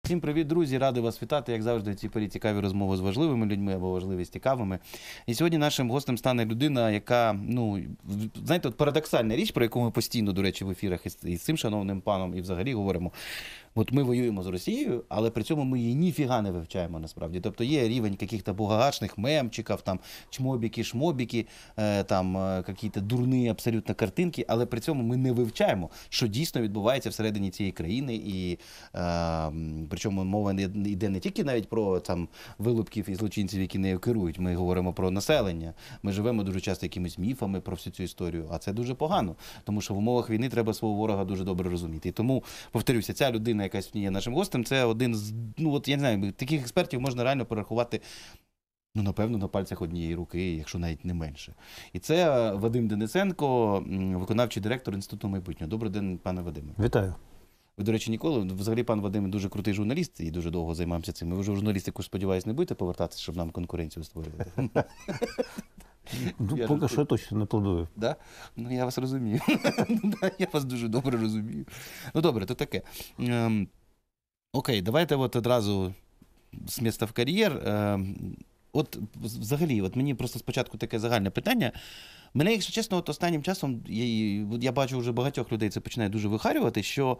Всім привіт, друзі! Радий вас вітати, як завжди, в цій порі цікаві розмови з важливими людьми або важливі з цікавими. І сьогодні нашим гостем стане людина, яка, ну, знаєте, от парадоксальна річ, про яку ми постійно, до речі, в ефірах із цим шановним паном і взагалі говоримо. От ми воюємо з Росією, але при цьому ми її ніфіга не вивчаємо насправді. Тобто є рівень яких-то бугагашних мемчиків, там чмобіки, шмобіки, там якісь дурні абсолютно картинки, але при цьому ми не вивчаємо, що дійсно відбувається всередині цієї країни. І причому мова йде не тільки навіть про там вилупків і злочинців, які нею керують. Ми говоримо про населення. Ми живемо дуже часто якимись міфами про всю цю історію, а це дуже погано, тому що в умовах війни треба свого ворога дуже добре розуміти. І тому, повторюся, ця людина, якась є нашим гостем, це один з, ну от я не знаю, таких експертів можна реально перерахувати, ну, напевно, на пальцях однієї руки, якщо навіть не менше. І це Вадим Денисенко, виконавчий директор Інституту майбутнього. Добрий день, пане Вадиме. Вітаю. Ви, до речі, ніколи, взагалі, пан Вадим дуже крутий журналіст і дуже довго займаємося цим. Ви вже в журналістику, сподіваюся, не будете повертатися, щоб нам конкуренцію створювати? Ну, поки що я точно не планую. Да? Ну, я вас розумію. Я вас дуже добре розумію. Ну, добре, то таке. Окей, давайте от одразу з міста в кар'єр. От взагалі, от мені просто спочатку таке загальне питання. Мене, якщо чесно, от останнім часом, я бачу вже багатьох людей, це починає дуже вихарювати, що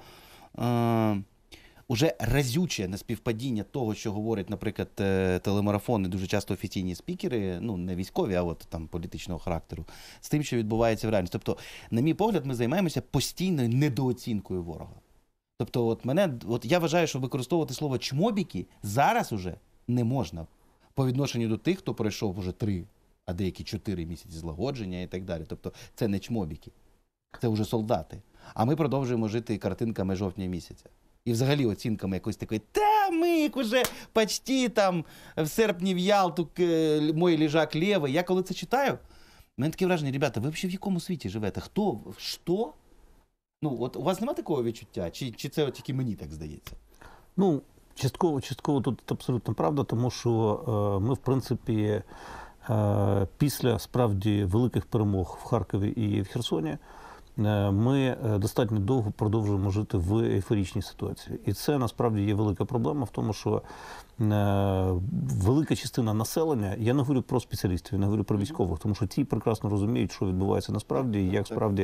уже разюче неспівпадіння того, що говорять, наприклад, телемарафони, дуже часто офіційні спікери, ну, не військові, а от там політичного характеру, з тим, що відбувається в реальності. Тобто, на мій погляд, ми займаємося постійною недооцінкою ворога. Тобто, от я вважаю, що використовувати слово «чмобіки» зараз уже не можна по відношенню до тих, хто пройшов уже 3, а деякі 4 місяці злагодження і так далі. Тобто, це не чмобіки, це вже солдати. А ми продовжуємо жити картинками жовтня місяця. І взагалі оцінками якось такої, та ми як уже почти там в серпні в Ялту, мой лежак лівий. Я коли це читаю, в мене таке враження, ребята, ви взагалі в якому світі живете? Хто? Що? Ну, от у вас немає такого відчуття? Чи це от тільки мені так здається? Ну, частково тут абсолютно правда, тому що ми, в принципі, після справді великих перемог в Харкові і в Херсоні, ми достатньо довго продовжуємо жити в ейфоричній ситуації. І це насправді є велика проблема в тому, що велика частина населення, я не говорю про спеціалістів, я не говорю про військових, тому що ті прекрасно розуміють, що відбувається насправді, і як справді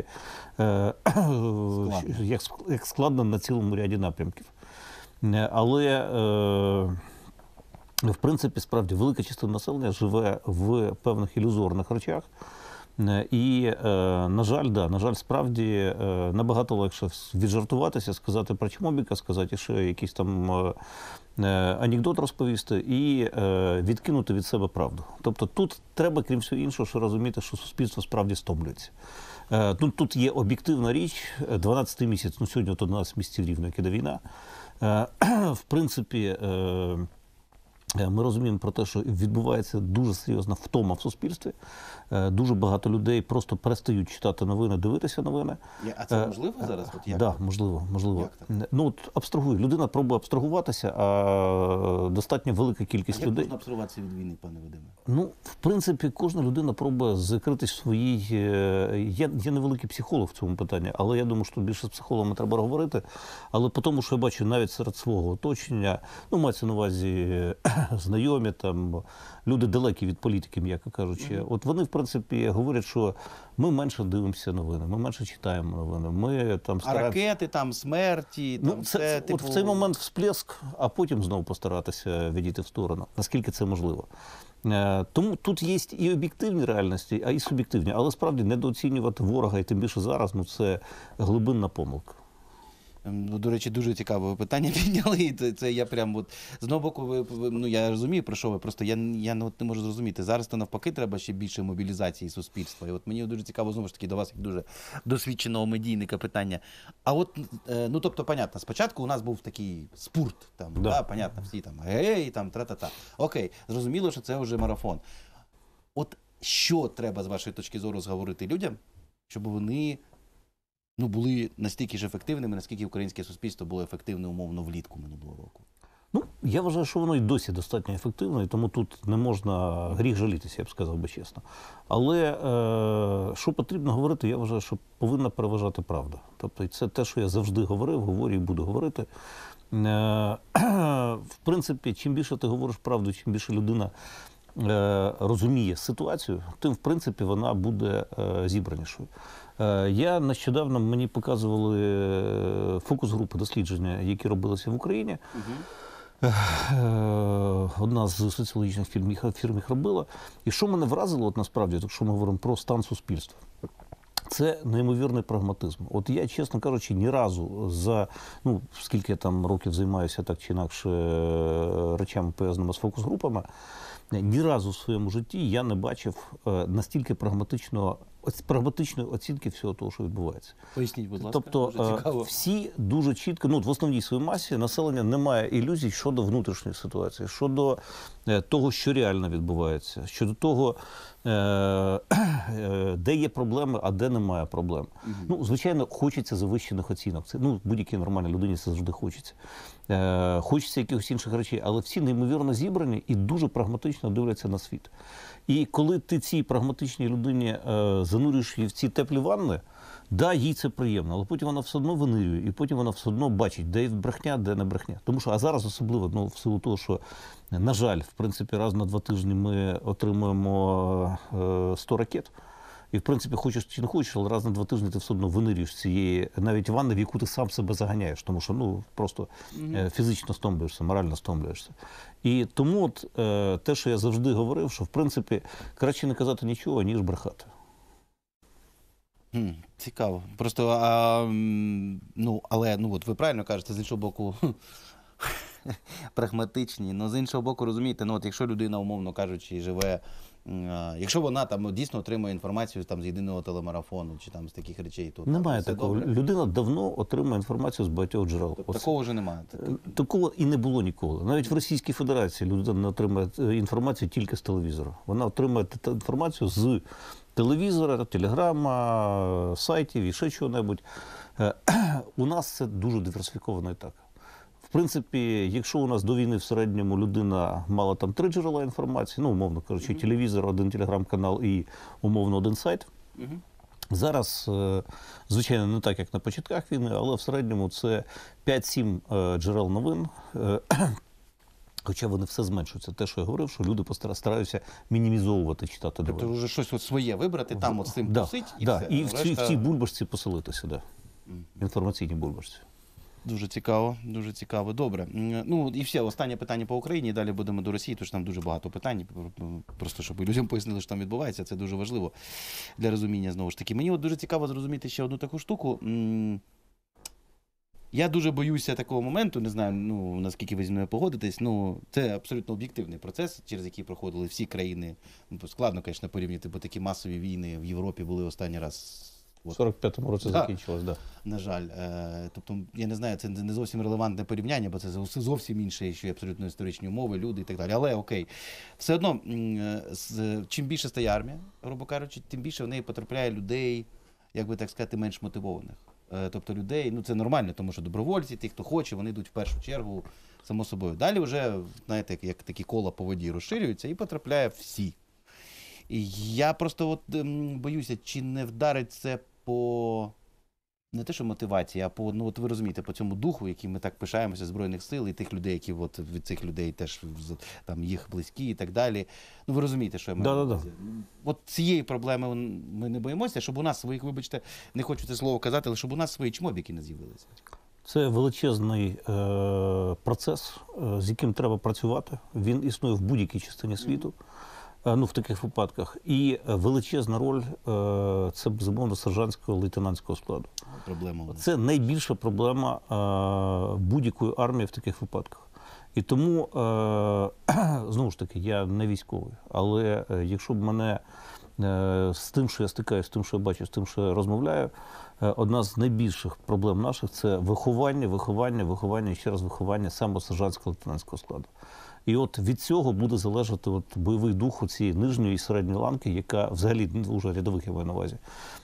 як складно на цілому ряді напрямків. Але в принципі, справді, велика частина населення живе в певних ілюзорних речах. І, на жаль, справді набагато легше віджартуватися, сказати про чмобіка, сказати ще якийсь там анекдот розповісти і відкинути від себе правду. Тобто тут треба, крім всього іншого, що розуміти, що суспільство справді стомлюється. Тут є об'єктивна річ, 12-й місяць, ну сьогодні от 11 місяців рівно, як іде війна. В принципі, ми розуміємо про те, що відбувається дуже серйозна втома в суспільстві. Дуже багато людей просто перестають читати новини, дивитися новини. А це можливо зараз? Так, да, можливо. Ну, от абстрагує. Людина пробує абстрагуватися, а достатньо велика кількість людей. Як можна абстрагуватися від війни, пане Вадиме? Ну, в принципі, кожна людина пробує закритись в своїй... Я невеликий психолог в цьому питанні, але я думаю, що більше з психологами треба говорити. Але по тому, що я бачу навіть серед свого оточення, ну, мається на увазі знайомі, там, люди далекі від політики, м'яко кажучи. От вони, в принципі, говорять, що ми менше дивимося новини, ми менше читаємо новини, ми там стараємося... А ракети, там, смерті, там, це типу... От в цей момент всплеск, а потім знову постаратися відійти в сторону, наскільки це можливо. Тому тут є і об'єктивні реальності, а і суб'єктивні. Але справді недооцінювати ворога, і тим більше зараз, ну це глибинна помилка. До речі, дуже цікаве питання підняли, і це я прям от, з одного боку, ну я розумію, про що ви, просто я не можу зрозуміти. Зараз то навпаки треба ще більше мобілізації суспільства. І от мені дуже цікаво, знову ж таки, до вас, як дуже досвідченого медійника, питання. А от, ну тобто, понятно, спочатку у нас був такий спорт, там, да, понятно, всі там, гей, там, тра-та-та. Окей, зрозуміло, що це вже марафон. От що треба, з вашої точки зору, зговорити людям, щоб вони... ну, були настільки ж ефективними, наскільки українське суспільство було ефективне, умовно, влітку минулого року? Ну, я вважаю, що воно і досі достатньо ефективно, і тому тут не можна гріх жалітися, я б сказав би чесно. Але що потрібно говорити, я вважаю, що повинна переважати правда. Тобто це те, що я завжди говорив, говорю і буду говорити. принципі, чим більше ти говориш правду, чим більше людина розуміє ситуацію, тим, в принципі, вона буде зібранішою. Я нещодавно, мені показували фокус-групи дослідження, які робилися в Україні. Одна з соціологічних фірм їх робила. І що мене вразило, от насправді, якщо ми говоримо про стан суспільства, це неймовірний прагматизм. От я, чесно кажучи, ні разу за, ну, скільки я там років займаюся так чи інакше речами, пов'язаними з фокус-групами, ні разу в своєму житті я не бачив настільки прагматичної оцінки всього того, що відбувається. Поясніть, будь ласка. Тобто дуже цікаво. всі дуже чітко, ну, в основній своїй масі населення не має ілюзій щодо внутрішньої ситуації, щодо того, що реально відбувається, щодо того, де є проблеми, а де немає проблем. Ну, звичайно, хочеться завищених оцінок. Це, ну, будь-якій нормальній людині це завжди хочеться. Хочеться якихось інших речей, але всі неймовірно зібрані і дуже прагматично дивляться на світ. І коли ти цій прагматичній людині занурюєш її в ці теплі ванни, да, їй це приємно, але потім вона все одно винирює, і потім вона все одно бачить, де брехня, де не брехня. Тому що, а зараз особливо, ну, в силу того, що, на жаль, в принципі, раз на 2 тижні ми отримуємо 100 ракет, і, в принципі, хочеш чи не хочеш, але раз на 2 тижні ти все одно винирюєш з цієї навіть ванни, в яку ти сам себе заганяєш, тому що, ну, просто фізично стомлюєшся, морально стомлюєшся. І тому от, те, що я завжди говорив, що, в принципі, краще не казати нічого, ніж брехати. Цікаво. Просто, ну, але, ну, от ви правильно кажете, з іншого боку, прагматичні, але з іншого боку, розумієте, ну, от якщо людина, умовно кажучи, живе, якщо вона там дійсно отримує інформацію там з єдиного телемарафону чи там з таких речей, то немає все такого. добре. Людина давно отримує інформацію з багатьох джерел. Тобто, такого вже немає. Такого і не було ніколи. Навіть в Російській Федерації людина не отримує інформацію тільки з телевізора. Вона отримує інформацію з телевізора, телеграма, сайтів і ще чого-небудь. У нас це дуже диверсифіковано і так. В принципі, якщо у нас до війни в середньому людина мала там 3 джерела інформації, ну, умовно кажучи, телевізор, 1 телеграм-канал і, умовно, 1 сайт, зараз, звичайно, не так, як на початках війни, але в середньому це 5-7 джерел новин, хоча вони все зменшуються. Те, що я говорив, що люди стараються мінімізовувати, читати новини. Тобто вже щось от своє вибрати, там от з цим тусить і все. І в цій бульбашці поселитися, да. Інформаційній бульбашці. Дуже цікаво, дуже цікаво. Добре. Ну і все, останнє питання по Україні, і далі будемо до Росії, тому що там дуже багато питань. Просто щоб людям пояснили, що там відбувається, це дуже важливо для розуміння, знову ж таки. Мені от дуже цікаво зрозуміти ще одну таку штуку. Я дуже боюся такого моменту, не знаю, ну, наскільки ви зі мною погодитесь, ну, це абсолютно об'єктивний процес, через який проходили всі країни. Ну, складно, звісно, порівняти, бо такі масові війни в Європі були останній раз. У 45-му році закінчилось, так. Да. На жаль. Тобто, я не знаю, це не зовсім релевантне порівняння, бо це зовсім інше, що абсолютно історичні умови, люди і так далі. Але окей. Все одно, чим більше стає армія, грубо кажучи, тим більше в неї потрапляє людей, як би так сказати, менш мотивованих. Тобто людей, ну це нормально, тому що добровольці, ті, хто хоче, вони йдуть в першу чергу, само собою. Далі вже, знаєте, як такі кола по воді розширюються і потрапляє всі. І я просто от боюся, чи не вдарить це по, не те, що мотивації, а по, ну от ви розумієте, по цьому духу, яким ми так пишаємося, Збройних сил, і тих людей, які от від цих людей теж там їх близькі і так далі. Ну ви розумієте, що я маю на увазі. От цієї проблеми ми не боїмося, щоб у нас своїх, вибачте, не хочу це слово казати, але щоб у нас свої чмобіки не з'явилися. Це величезний процес, з яким треба працювати. Він існує в будь-якій частині світу. Ну, в таких випадках. І величезна роль – це, безумовно, сержантського, лейтенантського складу. Проблема. Це найбільша проблема будь-якої армії в таких випадках. І тому, знову ж таки, я не військовий, але якщо б мене з тим, що я стикаюся, з тим, що я бачу, з тим, що я розмовляю, одна з найбільших проблем наших – це виховання і ще раз виховання саме сержантського, лейтенантського складу. І от від цього буде залежати от бойовий дух у цієї нижньої і середньої ланки, яка взагалі, вже рядових я маю на увазі,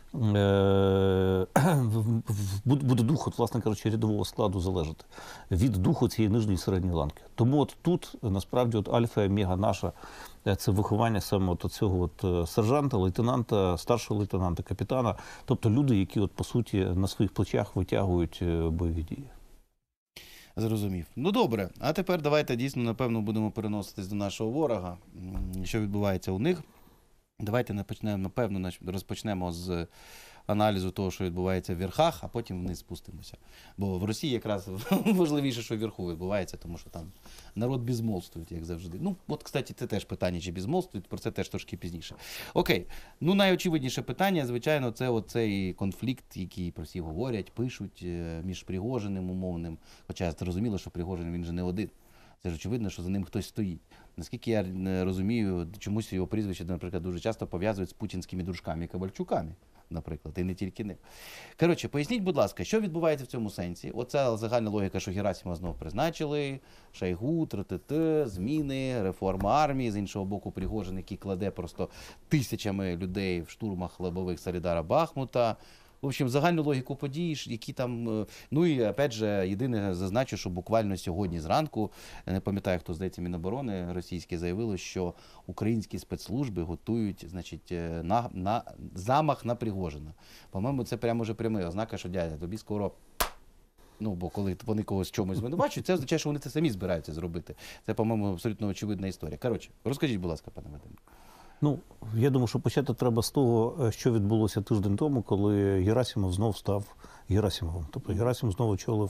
буде дух, от, власне кажучи, рядового складу залежати від духу цієї нижньої і середньої ланки. Тому от тут, насправді, от альфа і омега наша – це виховання саме от цього от сержанта, лейтенанта, старшого лейтенанта, капітана. Тобто люди, які, от, по суті, на своїх плечах витягують бойові дії. Зрозумів. Ну добре, а тепер давайте дійсно, напевно, будемо переноситись до нашого ворога. Що відбувається у них? Давайте напевно, розпочнемо з аналізу того, що відбувається в верхах, а потім вниз спустимося. Бо в Росії якраз важливіше, що вверху відбувається, тому що там народ безмолвствує, як завжди. Ну, от, кстати, це теж питання, чи безмолвствують, про це теж трошки пізніше. Окей, ну найочевидніше питання, звичайно, це оцей конфлікт, який про всі говорять, пишуть між Пригожиним умовним, хоча зрозуміло, що Пригожин, він же не один. Це ж очевидно, що за ним хтось стоїть. Наскільки я розумію, чомусь його прізвище, наприклад, дуже часто пов'язують з путінськими дружками Ковальчуками, наприклад, і не тільки ним. Коротше, поясніть, будь ласка, що відбувається в цьому сенсі? Оця загальна логіка, що Герасимова знову призначили, Шойгу, зміни, реформа армії, з іншого боку, Пригожин, який кладе просто тисячами людей в штурмах лобових Солідара Бахмута. В общем, загальну логіку подій, які там, ну і, опять же, єдине зазначу, що буквально сьогодні зранку, не пам'ятаю, хто, здається, Міноборони російське заявило, що українські спецслужби готують, значить, замах на Пригожина. По-моєму, це прямо вже пряма ознака, що, дядя, тобі скоро... Ну, бо коли вони когось в чомусь звинувачують, це означає, що вони це самі збираються зробити. Це, по-моєму, абсолютно очевидна історія. Коротше, розкажіть, будь ласка, пане Вадиме. Ну, я думаю, що почати треба з того, що відбулося тиждень тому, коли Герасимов знов став Герасимовим. Тобто Герасимов знову очолив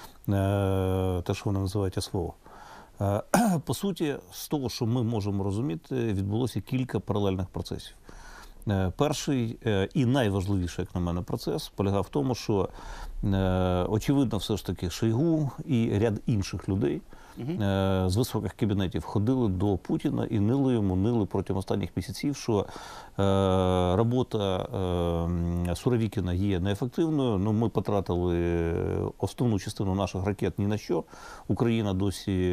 те, що вони називають СВО. По суті, з того, що ми можемо розуміти, відбулося кілька паралельних процесів. Перший і найважливіший, як на мене, процес полягав в тому, що очевидно все ж таки Шойгу і ряд інших людей з високих кабінетів ходили до Путіна і нили протягом останніх місяців, що робота Суровікіна є неефективною. Ну, ми потратили основну частину наших ракет ні на що. Україна досі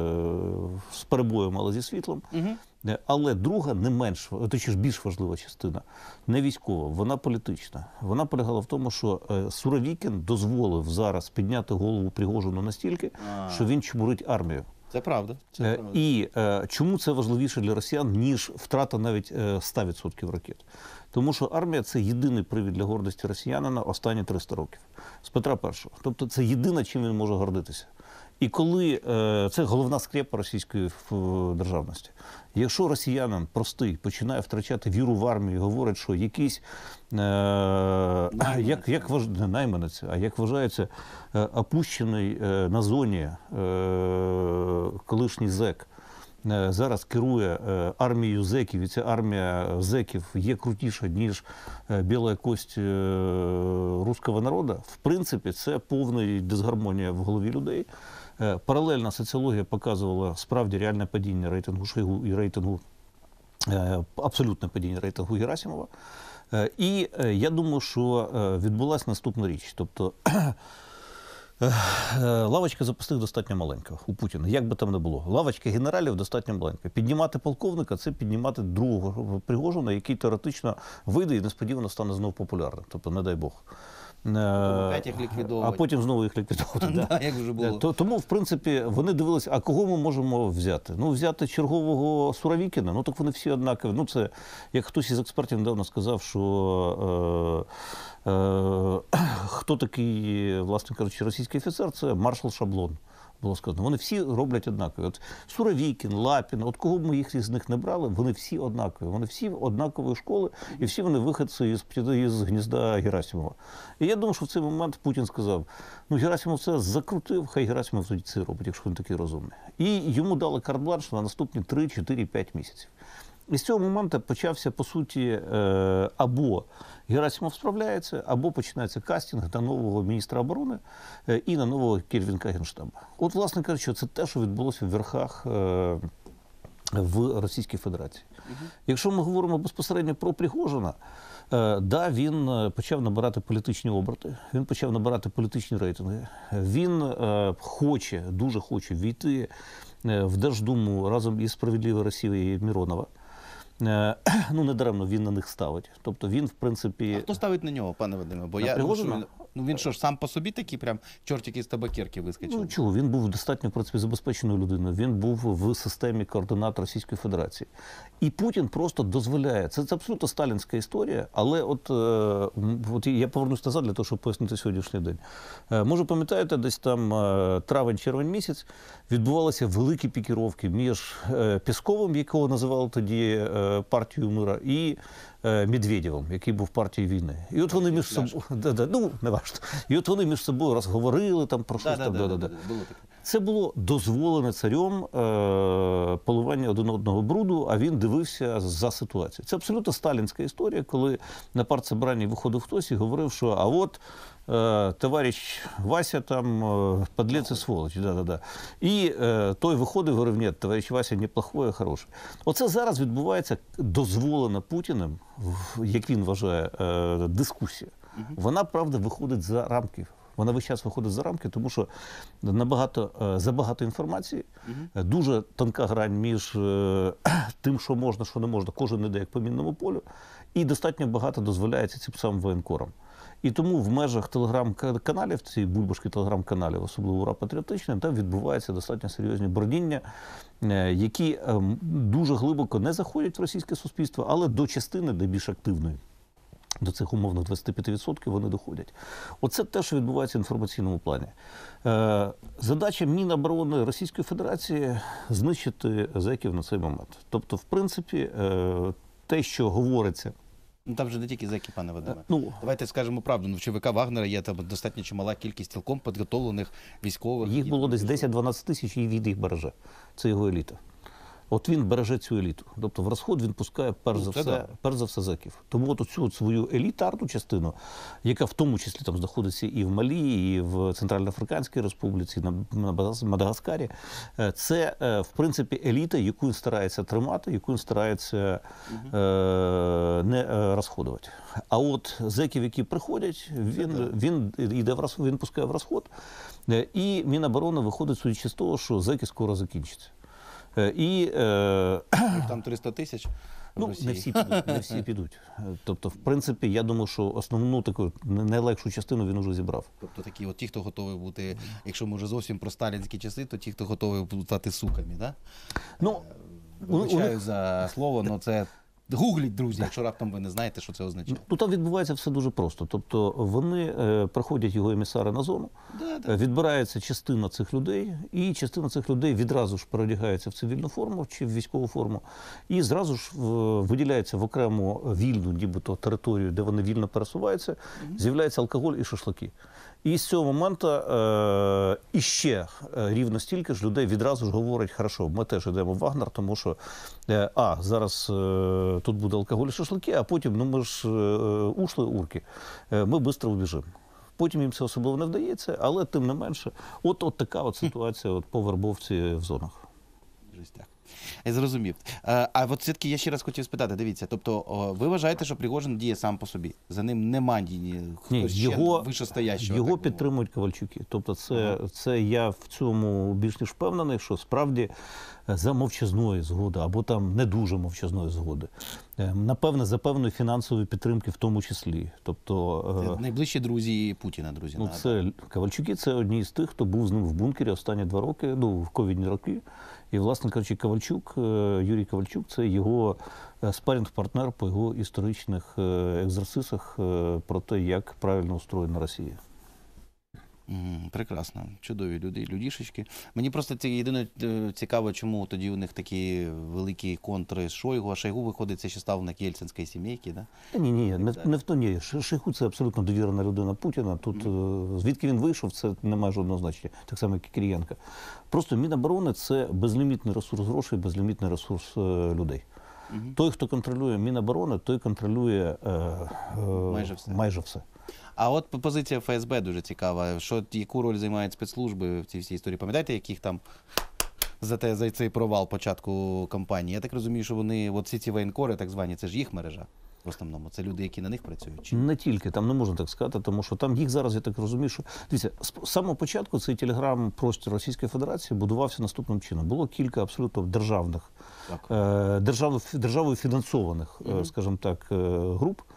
з перебоєм, але зі світлом. Але друга, не менш, точніше більш важлива частина, не військова, вона політична. Вона полягала в тому, що Суровікін дозволив зараз підняти голову Пригожину настільки, що він чмурить армію. Це правда. Це правда. І чому це важливіше для росіян, ніж втрата навіть 100% ракет? Тому що армія – це єдиний привід для гордості росіянина останні 300 років. З Петра І. Тобто це єдине, чим він може гордитися. І коли це головна скрепа російської державності. Якщо росіянин простий починає втрачати віру в армію і говорить, що якийсь найманець, а як вважається опущений на зоні колишній зек, зараз керує армією зеків, і ця армія зеків є крутіша, ніж біла кость руського народу, в принципі, це повна дисгармонія в голові людей. Паралельна соціологія показувала справді реальне падіння рейтингу Шойгу і абсолютне падіння рейтингу Герасимова. І я думаю, що відбулася наступна річ. Тобто лавочка запасних достатньо маленька у Путіна, як би там не було. Лавочка генералів достатньо маленька. Піднімати полковника – це піднімати другого Пригожина, який теоретично вийде і несподівано стане знову популярним. Тобто, не дай Бог. А потім знову їх ліквідовувати. Да, як вже було. Тому, в принципі, вони дивилися, а кого ми можемо взяти? Ну, взяти чергового Суровікіна, ну так вони всі однакові. Ну, це, як хтось із експертів недавно сказав, що хто такий, власне кажучи, російський офіцер, це маршал Шаблон. Було сказано. Вони всі роблять однакові. От Суровікін, Лапін, от кого б ми їх з них не брали, вони всі однакові. Вони всі однакової школи, і всі вони виходці із гнізда Герасимова. І я думаю, що в цей момент Путін сказав, ну Герасимов це закрутив, хай Герасимов тоді це робить, якщо він такий розумний. І йому дали карт-бланш на наступні 3, 4, 5 місяців. І з цього моменту почався, по суті, або Герасимов справляється, або починається кастинг на нового міністра оборони і на нового керівника Генштабу. От, власне кажучи, це те, що відбулося в верхах в Російській Федерації. Якщо ми говоримо безпосередньо про Пригожина, да, він почав набирати політичні оберти, він почав набирати політичні рейтинги. Він дуже хоче війти в Держдуму разом із «Справедливою Росією» і Миронова. Ну, недаремно він на них ставить. Тобто він, в принципі... А хто ставить на нього, пане Вадиме? Бо на я Пригожина? Ну він що ж, сам по собі такий прям чортик із табакерки вискочив? Ну чого, він був достатньо, в принципі, забезпеченою людиною. Він був в системі координат Російської Федерації. І Путін просто дозволяє. Це абсолютно сталінська історія, але от я повернусь назад для того, щоб пояснити сьогоднішній день. Може, пам'ятаєте, десь там травень-червень місяць відбувалися великі пікіровки між Пєсковим, якого називали тоді партією мира, і Медведєвим, який був партією війни. І от вони між собою, ну, не важливо. І от вони між собою розговорили там про щось там. Було таке. Це було дозволене царем поливання один одного бруду, а він дивився за ситуацією. Це абсолютно сталінська історія, коли на партсобранні виходив хтось і говорив, що а от товариш Вася там подлець і сволоч. І той виходив і говорив, ні, товариш Вася неплохой, а хороший. Оце зараз відбувається дозволена Путіним, як він вважає, дискусія. Вона, правда, виходить за рамки. Вона весь час виходить за рамки, тому що забагато інформації, дуже тонка грань між тим, що можна, що не можна, кожен іде як по мінному полю, і достатньо багато дозволяється цим самим воєнкорам. І тому в межах телеграм-каналів, цієї бульбашки телеграм-каналів, особливо «Ура патріотичне», там відбуваються достатньо серйозні бродіння, які дуже глибоко не заходять в російське суспільство, але до частини, де більш активної. До цих умовних 25% вони доходять. Оце те, що відбувається в інформаційному плані. Задача Міноборони Російської Федерації – знищити зеків на цей момент. Тобто, в принципі, те, що говориться... Ну там же не тільки зеки, пане Вадиме. Ну, давайте скажемо правду. Ну, в ЧВК Вагнера є там достатньо чимала кількість цілком підготовлених військових. Їх було десь 10-12 тисяч, і він їх береже. Це його еліта. От він береже цю еліту. Тобто в розход він пускає перш за все зеків. Тому от цю цю елітарну частину, яка в тому числі там знаходиться і в Малі, і в Центральноафриканській Республіці, і на Мадагаскарі, це в принципі еліта, яку він старається тримати, яку він старається не розходувати. А от зеків, які приходять, він пускає в розход, і Міноборони виходить, судячи з того, що зеки скоро закінчаться. І там 300 тисяч. Ну, не всі підуть. Тобто, в принципі, я думаю, що основну таку найлегшу частину він уже зібрав. Тобто такі, от ті, хто готовий бути, якщо може зовсім про сталінські часи, то ті, хто готовий стати суками, да? Ну, вибачаю за слово, але це гугліть, друзі, якщо раптом ви не знаєте, що це означає. Ну, там відбувається все дуже просто. Тобто вони приходять, його емісари, на зону, відбирається частина цих людей, і частина цих людей відразу ж переодягається в цивільну форму чи в військову форму, і зразу ж виділяється в окрему вільну, нібито територію, де вони вільно пересуваються, з'являється алкоголь і шашлики. І з цього моменту іще рівно стільки ж людей відразу ж говорять, хорошо, ми теж йдемо в Вагнер, тому що зараз тут буде алкоголь і шашлики, а потім, ну ми ж ушли урки, ми швидко убіжимо. Потім їм це особливо не вдається, але тим не менше, от така от ситуація по вербовці в зонах. Так. Я зрозумів. А от все-таки я ще раз хотів спитати, дивіться, тобто ви вважаєте, що Пригожин діє сам по собі? За ним нема хтось ще вищестоящого? Його підтримують Ковальчуки. Тобто це я в цьому більш ніж впевнений, що справді за мовчазної згоди, або там не дуже мовчазної згоди. Напевне, за певної фінансової підтримки в тому числі. Тобто, найближчі друзі Путіна, друзі. Ну, це Ковальчуки, це одні з тих, хто був з ним в бункері останні 2 роки, ну, в ковідні роки. І, власне кажучи, Юрій Ковальчук – це його спарінг-партнер по його історичних екзерсисах про те, як правильно устроєна Росія. Прекрасно. Чудові людішечки. Мені просто єдине цікаво, чому тоді у них такі великі контри з Шойгу, а Шойгу, виходить, це ще став на єльцинській сімейці, да? Ні, не в тоні. Шойгу – це абсолютно довірена людина Путіна. Тут, звідки він вийшов, це не має жодного значення. Так само, як і Кирієнко. Просто Міноборони – це безлімітний ресурс грошей, безлімітний ресурс людей. Той, хто контролює Міноборони, той контролює майже все. А от позиція ФСБ дуже цікава. Яку роль займають спецслужби в цій всій історії? Пам'ятаєте, яких там за цей провал початку кампанії? Я так розумію, що вони, от всі ці воєнкори, так звані, це ж їх мережа в основному? Це люди, які на них працюють? Чи? Не тільки, там не можна так сказати, тому що там їх зараз, я так розумію, що... Дивіться, з самого початку цей телеграм-простір Російської Федерації будувався наступним чином. Було кілька абсолютно державою фінансованих, скажімо так, груп,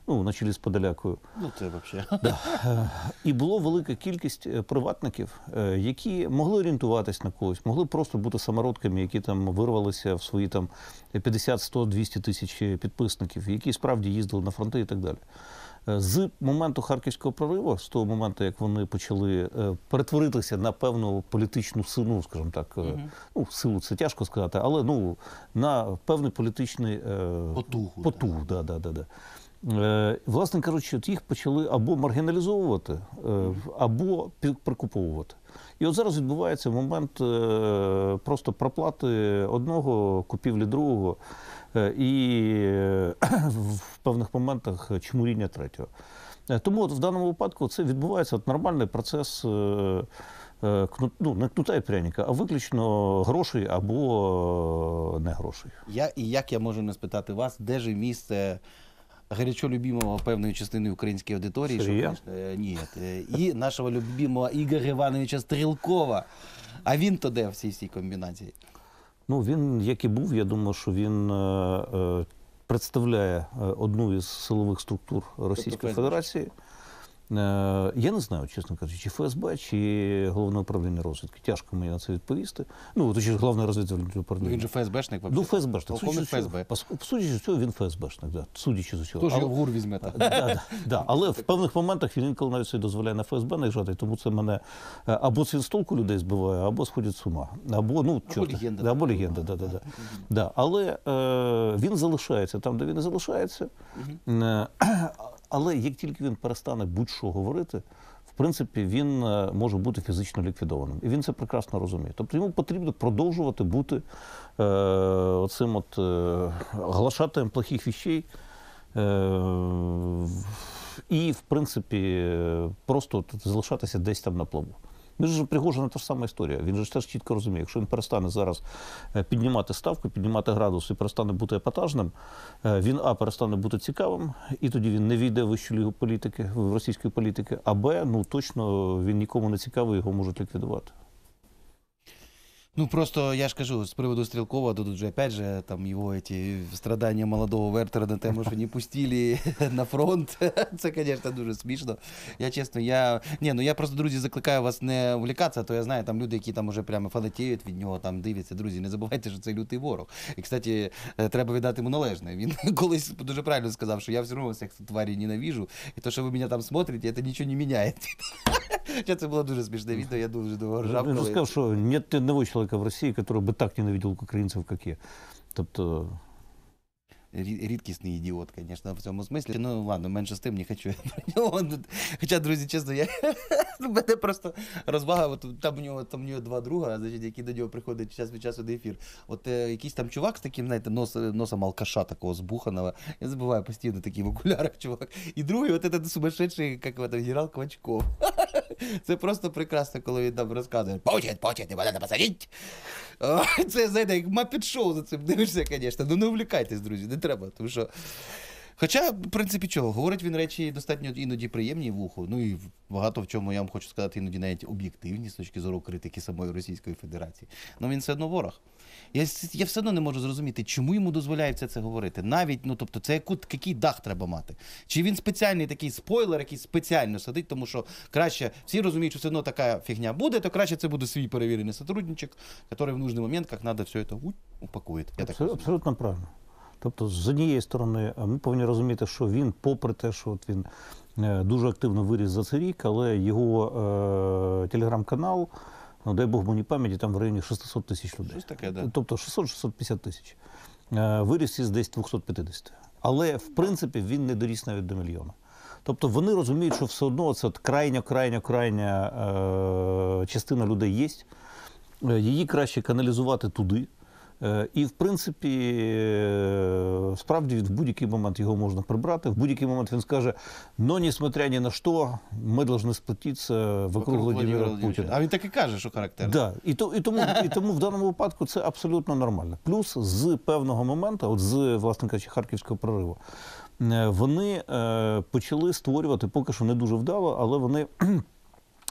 ну, на чолі з Подолякою. Ну, це взагалі. Да. І було велика кількість приватників, які могли орієнтуватись на когось, могли просто бути самородками, які там вирвалися в свої там 50, 100, 200 тисяч підписників, які справді їздили на фронти і так далі. З моменту Харківського прориву, з того моменту, як вони почали перетворитися на певну політичну силу, скажімо так, ну, силу це тяжко сказати, але ну, на певний політичний потугу. Да. Власне кажучи, їх почали або маргіналізовувати, або прикуповувати. І от зараз відбувається момент просто проплати одного, купівлі другого, і в певних моментах чмуріння третього. Тому от в даному випадку це відбувається нормальний процес ну, не кнута і пряника, а виключно грошей або не грошей. І як я можу не спитати вас, де ж місце горячо любимого певної частини української аудиторії, ні, і нашого любимого Ігоря Івановича Стрілкова. А він то де в цій комбінації? Ну, він, як і був, я думаю, що він представляє одну із силових структур Російської Федерації. Я не знаю, чесно кажучи, чи ФСБ, чи Головне управління розвідки. Тяжко мені на це відповісти. Ну, точніше, Головне розвідувальне управління. Він же ФСБшник, взагалі? Ну, ФСБшник. Судячи з цього, він ФСБшник, да. Судячи з цього. Тож його в ГУР візьме. Да. Але в певних моментах він інколи навіть собі дозволяє на ФСБ наїжджати, тому це мене або це з толку людей збиває, або сходять з ума. Або легенда. Або легенда, да. Але він залишається там, де він і залишається. Але як тільки він перестане будь-що говорити, в принципі, він може бути фізично ліквідованим. І він це прекрасно розуміє. Тобто йому потрібно продовжувати бути оцим от глашатаєм плохих вещей і, в принципі, просто залишатися десь там на плаву. Між же Пригожина та ж сама історія. Він же теж чітко розуміє, якщо він перестане зараз піднімати ставку, піднімати градус і перестане бути епатажним, він, а, перестане бути цікавим, і тоді він не війде в вищу лігу політики, в російської політики, а, б, ну, точно він нікому не цікавий, його можуть ліквідувати. Ну, просто, я ж кажу, з приводу Стрелкова, тут вже, опять же, там його эти страдання молодого Вертера на тему, що не пустили на фронт. Це, звісно, дуже смішно. Я, чесно, я просто, друзі, закликаю вас не увлікатися, а то я знаю, там люди, які там уже прямо фанатіють від нього, там дивляться. Друзі, не забувайте, що це лютий ворог. І, кстати, треба віддати йому належне. Він колись дуже правильно сказав, що я все одно всіх тварей ненавижу, і то, що ви мене там смотрите, це нічого не міняє. Це було дуже смішне відео, я дуже довго ржав. Він сказав, що нет ни одного человека в России, который бы так ненавидел українців, як я. Тобто... Рідкісний ідіот, звісно, в цьому смислі. Ну, ладно, менше з тим, не хочу про нього. Хоча, друзі, чесно, мене просто розвага, там у нього два друга, значить, які до нього приходять час від часу на ефір. От якийсь там чувак з таким, знаєте, носом алкаша такого збуханого. Я забуваю постійно такий в окулярах чувак. І другий, от этот сумасшедший, як генерал Квачков. Це просто прекрасно, коли він там розказує: «Почет, його треба посадити». Це, знаєте, як маппет-шоу за цим дивишся, звісно. Ну, не увлікайтесь, друзі, не треба. Тому що... Хоча, в принципі, чого, говорить він речі достатньо іноді приємні в ухо, ну і багато в чому, я вам хочу сказати, іноді навіть об'єктивні з точки зору критики самої Російської Федерації. Ну він все одно ворог. Я все одно не можу зрозуміти, чому йому дозволяють це говорити. Навіть, ну тобто, це який дах треба мати. Чи він спеціальний такий спойлер, який спеціально сидить, тому що краще, всі розуміють, що все одно така фігня буде, то краще це буде свій перевірений сотрудничок, який в нужний момент, як треба все це упакує. Абсолютно правильно. Тобто, з однієї сторони, ми повинні розуміти, що він, попри те, що от він дуже активно виріс за цей рік, але його телеграм-канал, ну, дай Бог мені пам'яті, там в районі 600 тисяч людей. Щось таке, да. Тобто 600-650 тисяч. Виріс із десь 250. Але, в принципі, він не доріс навіть до мільйона. Тобто вони розуміють, що все одно це крайня частина людей є. Її краще каналізувати туди. І, в принципі, справді в будь-який момент його можна прибрати. В будь-який момент він скаже: «Но, несмотря ни на что, ми повинні сплотитися вокруг Владимира Путіна». А він так і каже, що характерно. Да. І тому в даному випадку це абсолютно нормально. Плюс з певного моменту, от з, власне кажучи, Харківського прориву, вони почали створювати, поки що не дуже вдало, але вони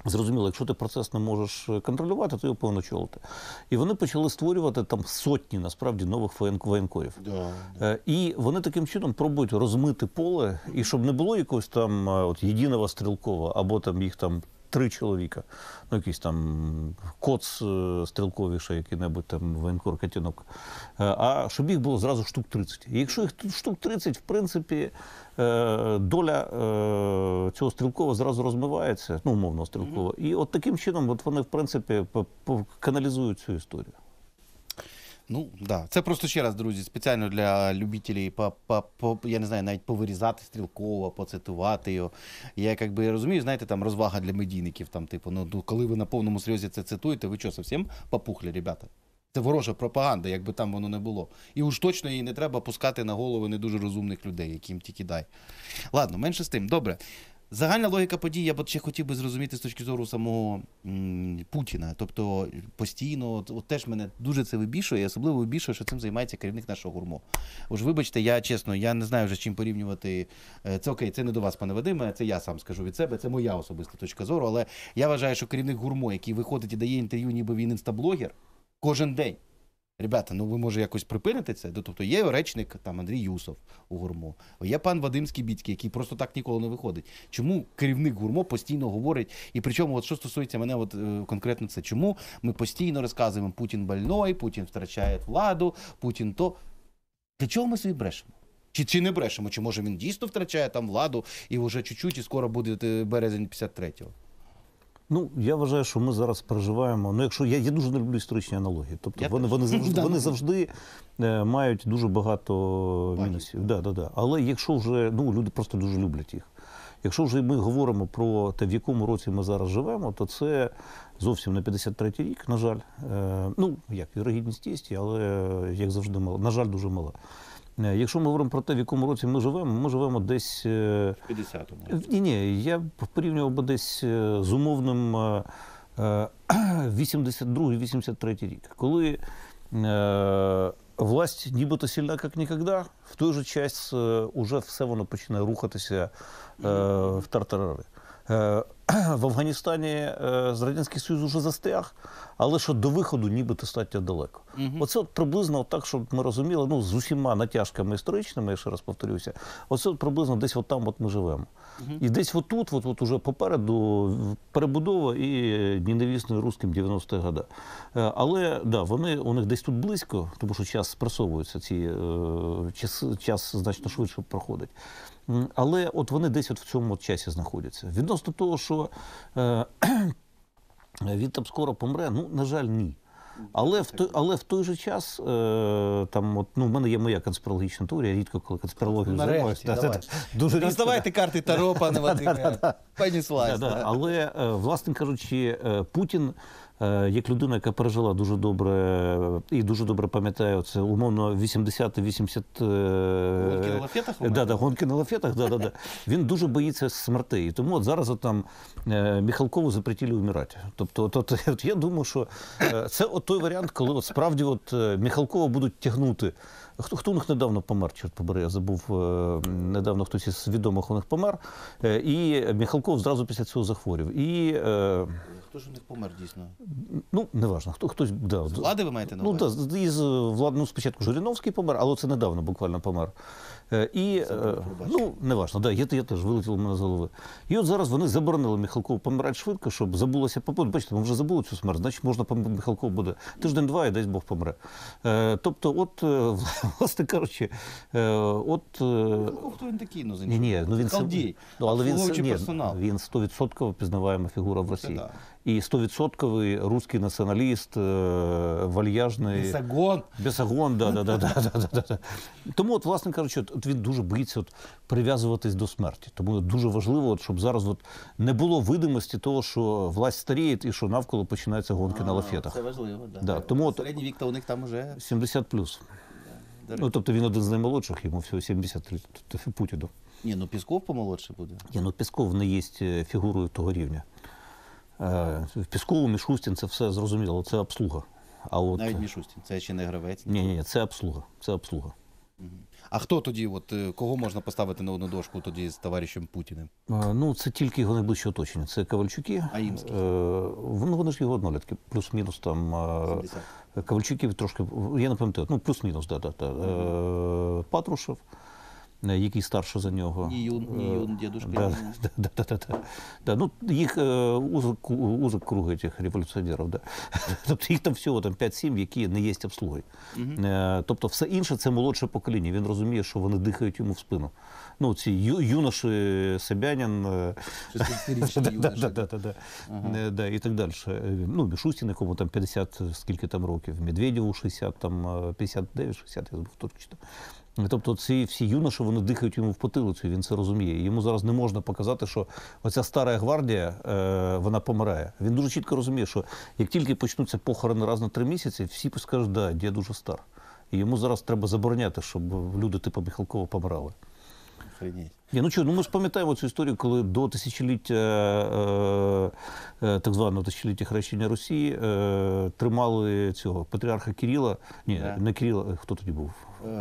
Зрозуміло, якщо ти процес не можеш контролювати, то його повинно очолити. І вони почали створювати там сотні, насправді, нових воєнкорів. І вони таким чином пробують розмити поле, і щоб не було якогось там єдиного стрілкового, або там їх там 3 чоловіка, ну якийсь там коц стрілковий, ще який-небудь там воєнкор, Катінок, а щоб їх було зразу штук 30. І якщо їх штук 30, в принципі, доля цього стрілкового зразу розмивається, ну, умовно стрілкового, і от таким чином от вони, в принципі, каналізують цю історію. Ну, да. Це просто ще раз, друзі, спеціально для любителів, я не знаю, навіть повирізати стрілково, поцитувати його. Я якби розумію, знаєте, там розвага для медійників, там, типу, ну, коли ви на повному серйозі це цитуєте, ви що, зовсім попухлі, ребята? Це ворожа пропаганда, якби там воно не було. І уж точно її не треба пускати на голови не дуже розумних людей, яким тільки дай. Ладно, менше з тим. Добре. Загальна логіка подій, я б ще хотів би зрозуміти з точки зору самого Путіна. Тобто постійно, от теж мене дуже це вибішує, і особливо вибішує, що цим займається керівник нашого ГУРМО. Уж вибачте, я чесно, я не знаю вже з чим порівнювати. Це окей, це не до вас, пане Вадиме, це я сам скажу від себе, це моя особиста точка зору, але я вважаю, що керівник ГУРМО, який виходить і дає інтерв'ю, ніби він інстаблогер, кожен день. Ребята, ну ви може якось припините це? Тобто є речник там Андрій Юсов у ГУРМО, є пан Вадим Скібіцький, який просто так ніколи не виходить. Чому керівник ГУРМО постійно говорить, і причому, от що стосується мене, от конкретно це, чому ми постійно розказуємо, Путін больной, Путін втрачає владу, Путін то. Для чого ми собі брешемо? Чи не брешемо? Чи може він дійсно втрачає там владу і вже чуть-чуть, і скоро буде березень 53-го? Ну, я вважаю, що ми зараз переживаємо. Ну, якщо я дуже не люблю історичні аналогії. Тобто вони завжди мають дуже багато мінусів. Да. Але якщо вже, ну, люди просто дуже люблять їх. Якщо вже ми говоримо про те, в якому році ми зараз живемо, то це зовсім не 53-й рік, на жаль. Ну, як, вірогідність є, але, як завжди, мала. На жаль, дуже мала. Якщо ми говоримо про те, в якому році ми живемо десь... 50-му. Ні, я порівнював би десь з умовним 82-83 рік, коли власть нібито сильна, як ніколи, в той же час уже все воно починає рухатися в тартарари. В Афганістані з Радянський Союз уже застряг, але що до виходу ніби достатньо далеко. Оце от приблизно так, щоб ми розуміли, ну, з усіма натяжками історичними, я ще раз повторюся, оце от приблизно десь от там от ми живемо. І десь отут, от уже попереду перебудова і ненавісний русським 90-х годах. Але, да, у них десь тут близько, тому що час спресовується, час значно швидше проходить. Але от вони десь от в цьому часі знаходяться. Відносно того, що він там скоро помре, ну, на жаль, ні. Але в той же час, там, от, ну, в мене є моя конспірологічна теорія, рідко коли конспірологію займаюся. Дуже роздавайте карти Таро, пане Вадиме. Понеслась. Але, власне кажучи, Путін, як людина, яка пережила дуже добре і дуже добре пам'ятає, це умовно 80-80... Гонки на лафетах? Гонки на лафетах, він дуже боїться смертей. І тому от зараз от там Михалкову запретили вмирати. Тобто я думаю, що це от той варіант, коли от справді от Михалкова будуть тягнути. Хто у них недавно помер, чорт побери, я забув, недавно хтось із відомих у них помер, і Михалков зразу після цього захворів. Хто ж у них помер, дійсно? Ну, неважно. Хтось, да. З влади ви маєте на увазі? Ну, із влади, ну, спочатку Жириновський помер, але це недавно буквально помер. Ну, неважно, да, я теж вилетіло в мене з голови. І от зараз вони заборонили Михалкову помирати швидко, щоб забулося попит. Бачите, ми вже забули цю смерть, значить можна Михалков буде тиждень-два і десь Бог помре. Тобто, от, власне кажучи, Михалков, хто він такий, ну, він колдій, обслуговуючий персонал. Він 100% пізнаваєма фігура в Росії. І 100% русський націоналіст, вальяжний. Бесогон, да. Тому, от, власне кажучи, от він дуже боїться прив'язуватись до смерті. Тому дуже важливо, щоб зараз не було видимості того, що власть старіє і що навколо починаються гонки на лафетах. Це важливо, да. Тому середній вік то у них там уже 70+. Ну, тобто він один з наймолодших, йому всього 73, тобто Путіну. Ні, ну Пісков помолодше буде. Ні, ну Пісков не є фігурою того рівня. Пісков, Мішустін, це все зрозуміло, це обслуга. Навіть Мішустін, це ще не гравець? Ні, це обслуга. А хто тоді, кого можна поставити на одну дошку тоді з товаришем Путіним? Ну, це тільки його найближче оточення. Це Ковальчуки. А їм скільки? Вони ж його однолітки, плюс-мінус там. 70. Ковальчуків трошки, я не пам'ятаю, ну, плюс-мінус, да. Патрушев, який старше за нього. Ні юн, дедушка. Да. Ну, їх узок круг цих революціонерів. Да. Тобто їх там всього 5-7, які не є обслугою. Тобто все інше – це молодше покоління. Він розуміє, що вони дихають йому в спину. Ну, ці юноші, Собянин, і так далі. Ну, Мішустін, якому там 50 скільки там років, Медведєву 60, там 59-60, я забув точно. Тобто ці всі юноші, вони дихають йому в потилицю, він це розуміє. Йому зараз не можна показати, що оця стара гвардія, вона помирає. Він дуже чітко розуміє, що як тільки почнуться похорони раз на 3 місяці, всі скажуть, да, дід дуже стар. І йому зараз треба забороняти, щоб люди типу Михалкова помирали. Ми ж пам'ятаємо цю історію, коли до тисячоліття, так званого тисячоліття хрещення Росії, тримали цього патріарха Кирила, не Кирила, хто тоді був?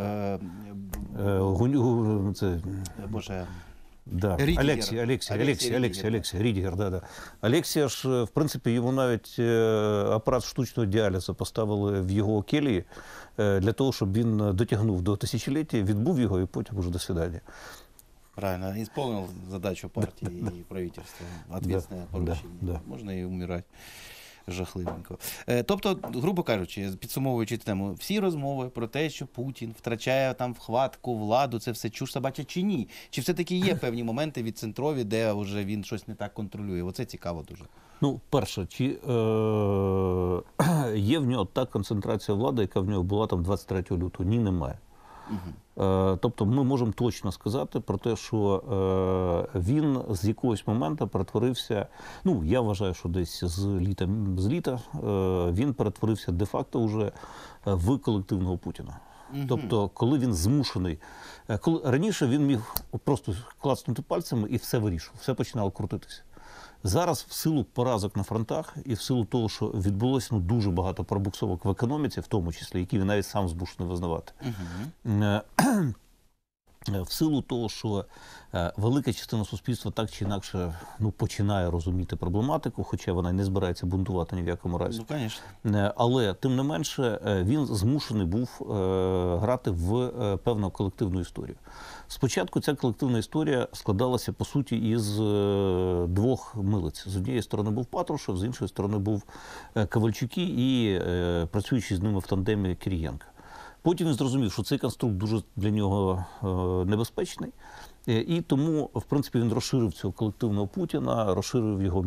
Боже... Да. Алексій Рідігер, да. Алексія ж, в принципі, йому навіть апарат штучного діалізу поставили в його келії для того, щоб він дотягнув до тисячоліття, відбув його і потім уже до свидання. Правильно, исполнил задачу партии и правительства. Ответственное поручение. Да. Можна і умирати жахливенько. Тобто, грубо кажучи, підсумовуючи тему, всі розмови про те, що Путін втрачає там вхватку, владу, це все чуш собача чи ні? Чи все-таки є певні моменти відцентрові, де вже він щось не так контролює? Оце цікаво дуже. Ну, перше, чи є в нього та концентрація влади, яка в нього була там 23 лютого? Ні, немає. Тобто ми можемо точно сказати про те, що він з якогось моменту перетворився, ну, я вважаю, що десь з літа він перетворився де-факто вже в колективного Путіна. Тобто, коли він змушений, коли раніше він міг просто клацнути пальцями і все вирішив, все починало крутитися. Зараз в силу поразок на фронтах і в силу того, що відбулося дуже багато пробуксовок в економіці, в тому числі, які він навіть сам змушений визнавати, в силу того, що велика частина суспільства так чи інакше починає розуміти проблематику, хоча вона не збирається бунтувати ні в якому разі. Ну, звісно. Але, тим не менше, він змушений був грати в певну колективну історію. Спочатку ця колективна історія складалася, по суті, із 2 милиць. З однієї сторони був Патрушев, з іншої сторони був Ковальчуки і працюючий з ними в тандемі Кирієнко. Потім він зрозумів, що цей конструкт дуже для нього небезпечний, і тому, в принципі, він розширив цього колективного Путіна, розширив його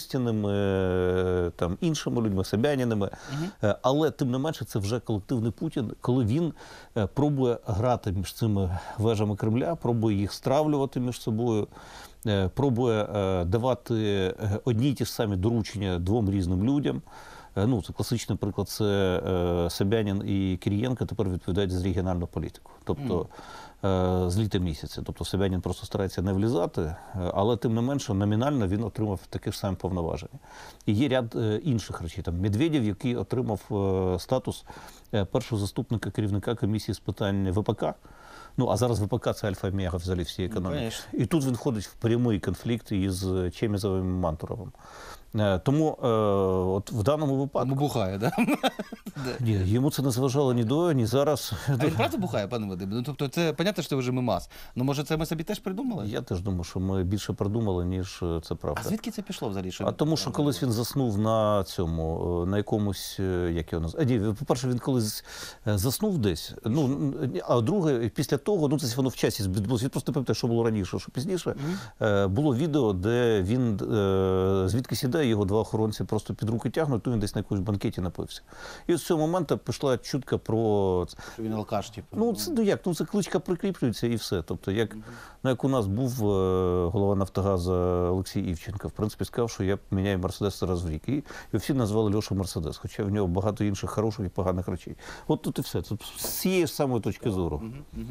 Мішустіними, там, іншими людьми, Собяніними. Але, тим не менше, це вже колективний Путін, коли він пробує грати між цими вежами Кремля, пробує їх стравлювати між собою, пробує давати одні й ті ж самі доручення 2 різним людям. Ну, це класичний приклад, це Собянін і Кирієнко тепер відповідають за регіональну політику. Тобто з літа місяця. Тобто Собянін просто старається не влізати, але тим не менше номінально він отримав таке ж саме повноваження. І є ряд інших речей. Там Медведєв, який отримав статус першого заступника керівника комісії з питань ВПК. Ну, а зараз ВПК – це альфа-омега взагалі всієї економіки. І тут він входить в прямий конфлікт із Чемізовим і Мантуровим. Тому от в даному випадку... Тому бухає, так? Ні, йому це не зважало ні до, ні зараз. А він правда бухає, пане Вадиме? Ну, тобто це, понятно, що це вже мемас. Ну, може, це ми собі теж придумали? Я теж думаю, що ми більше придумали, ніж це правда. А звідки це пішло взагалі? А тому, що колись він заснув на цьому, на якомусь, як його назвати? Ні, по-перше, він колись заснув десь, ну, а друге, після того, ну, це воно в часі відбулося, він просто не пам'ятає, що було раніше, що пізніше, було відео, де він, звідки сідає, його 2 охоронці просто під руки тягнуть, то він десь на якомусь банкеті напився. І з цього моменту пішла чутка про... Що він алкаш, типу. Ну, це, ну як, ну це кличка прикріплюється і все. Тобто, як, ну, як у нас був голова Нафтогазу Олексій Івченко, в принципі, сказав, що я міняю Мерседес раз в рік. І всі назвали Льошу Мерседес, хоча в нього багато інших хороших і поганих речей. От тут і все. Це з цієї ж самої точки зору.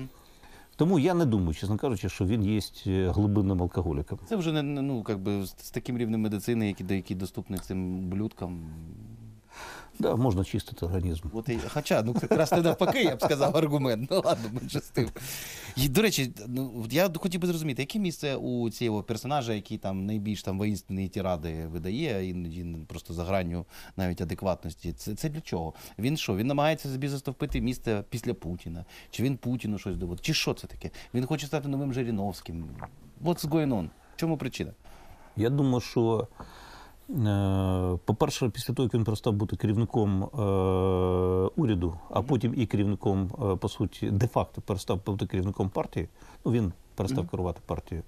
Тому я не думаю, чесно кажучи, що він є глибинним алкоголіком. Це вже не, ну, как би, з таким рівнем медицини, який доступний цим блюдкам. Да, можна чистити організм. От хоча, ну якраз не навпаки, я б сказав аргумент. Ну ладно, менше з тим. І, до речі, ну, я хотів би зрозуміти, яке місце у цього персонажа, який там найбільш там воїнственні тиради видає, іноді просто за гранню навіть адекватності. Це для чого? Він що? Він намагається собі заступити місце після Путіна? Чи він Путіну щось доводить? Чи що це таке? Він хоче стати новим Жириновським? What's going on? В чому причина? Я думаю, що, по-перше, після того, як він перестав бути керівником уряду, а потім і керівником, по суті, де-факто перестав бути керівником партії, ну, він перестав керувати партією,